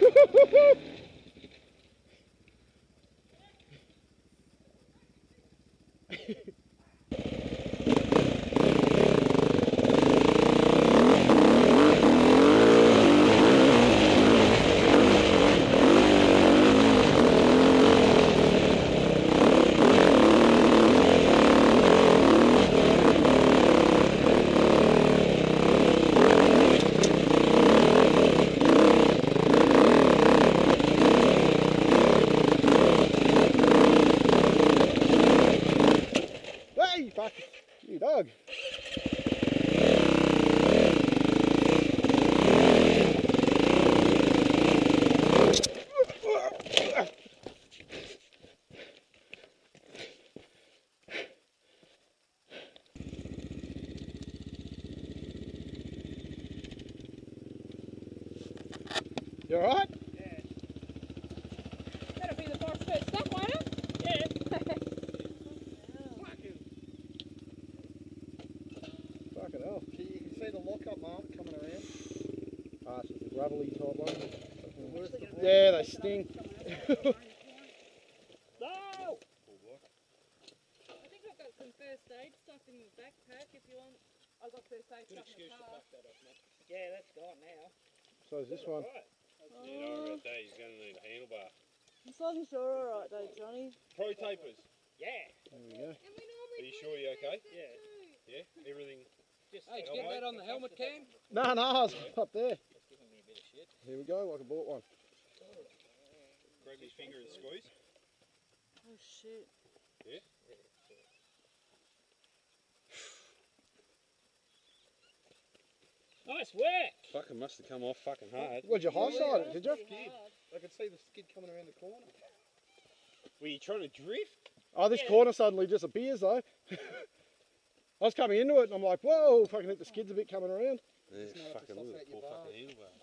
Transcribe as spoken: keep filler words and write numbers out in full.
Fuck, you dog. You alright? Yeah. That'll be the boss first stop, won't it? Yeah. Fucking hell. You can see the lock-up mark coming around. Ah, it's just a gravelly type one. Where's the Yeah, they sting. No! I think I've got some first aid stuff in the backpack if you want. I've got first aid stuff in the car. Yeah, that's gone now. So is this one. Right. Yeah, don't worry about that. He's going to need a handlebar. As long as you're alright though, Johnny. Pro tapers. Yeah. There we go. Are you sure you're okay? Yeah. Yeah? Everything? Just Hey, did you get that on the helmet cam? No, no, I was up there. That's giving me a bit of shit. Here we go, like I bought one. Grab his finger and squeeze. Oh shit. Yeah? Nice work. Fucking must have come off fucking hard. What'd you high side it, did you? I could see the skid coming around the corner. Were you trying to drift? Oh, this Yeah. corner suddenly disappears though. I was coming into it and I'm like, whoa, fucking hit the skids a bit coming around. Yeah, Just know to fucking suss look out at the your poor bar. fucking handlebar.